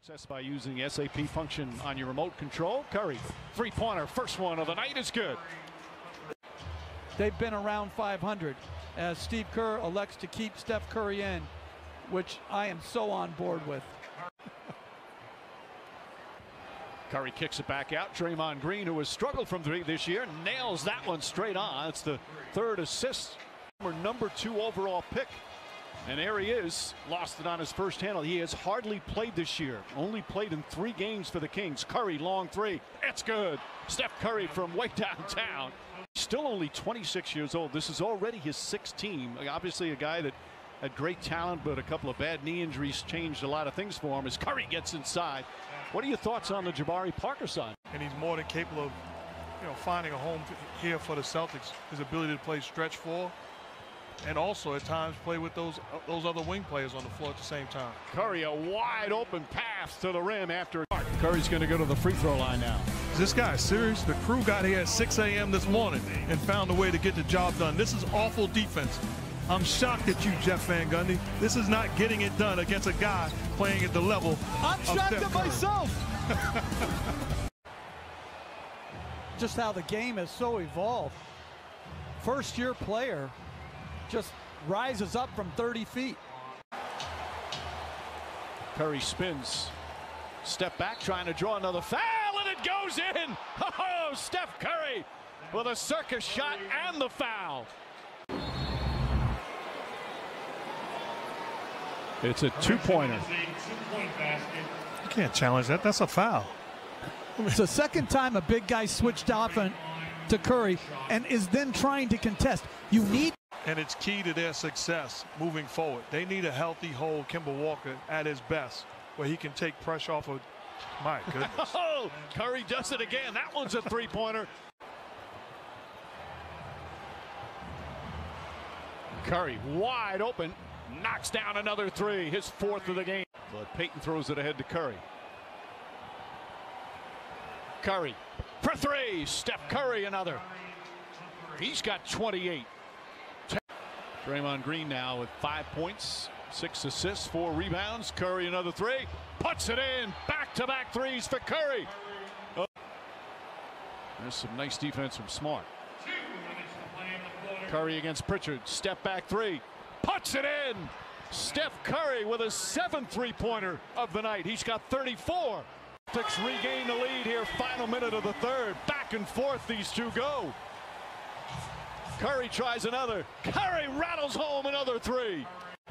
Access by using the SAP function on your remote control. Curry, three-pointer, first one of the night is good. They've been around 500 as Steve Kerr elects to keep Steph Curry in, which I am so on board with. Curry kicks it back out. Draymond Green, who has struggled from three this year, nails that one straight on. It's the third assist. Number 2 overall pick. And there he is, lost it on his first handle. He has hardly played this year, only played in 3 games for the Kings. Curry, long three, it's good. Steph Curry from way downtown. Still only 26 years old. This is already his 6th team. Obviously a guy that had great talent, but a couple of bad knee injuries changed a lot of things for him as Curry gets inside. What are your thoughts on the Jabari Parker side? And he's more than capable of, finding a home here for the Celtics. His ability to play stretch 4. And also at times play with those other wing players on the floor at the same time. Curry, a wide open pass to the rim after. Curry's going to go to the free throw line now. This guy is serious. The crew got here at 6 a.m. this morning and found a way to get the job done. This is awful defense. I'm shocked at you, Jeff Van Gundy. This is not getting it done against a guy playing at the level I'm shocked at myself. Just how the game has so evolved. First-year player just rises up from 30 feet. Curry spins. Step back, trying to draw another foul, and it goes in. Oh, Steph Curry with a circus shot and the foul. It's a 2-pointer. You can't challenge that. That's a foul. It's the second time a big guy switched off to Curry and is then trying to contest. You need. And it's key to their success moving forward. They need a healthy, whole Kemba Walker at his best, where he can take pressure off of. My goodness. Oh, Curry does it again. That one's a 3-pointer. Curry wide open, knocks down another 3, his 4th of the game. But Payton throws it ahead to Curry. Curry for 3. Steph Curry another. He's got 28. Draymond Green now with 5 points, 6 assists, 4 rebounds. Curry another 3, puts it in. Back-to-back threes for Curry. Oh. There's some nice defense from Smart. Curry against Pritchard, step back 3, puts it in. Steph Curry with a 7th three-pointer of the night. He's got 34. Celtics regain the lead here, final minute of the 3rd. Back and forth these two go. Curry tries another. Curry rattles home another 3.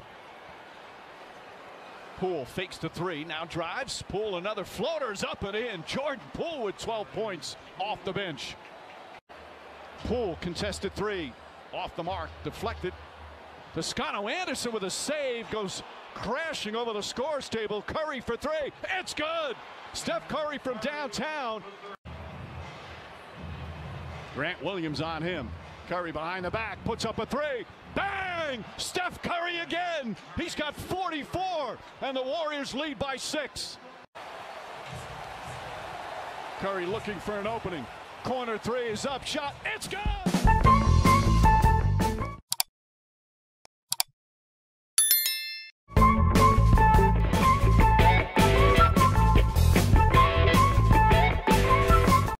Poole fakes the 3, now drives. Poole another floater's up and in. Jordan Poole with 12 points off the bench. Poole contested 3, off the mark, deflected. Toscano Anderson with a save, goes crashing over the scores table. Curry for 3, it's good. Steph Curry from downtown. Grant Williams on him. Curry behind the back, puts up a 3. Bang! Steph Curry again. He's got 44, and the Warriors lead by 6. Curry looking for an opening. Corner 3 is up, shot, it's good!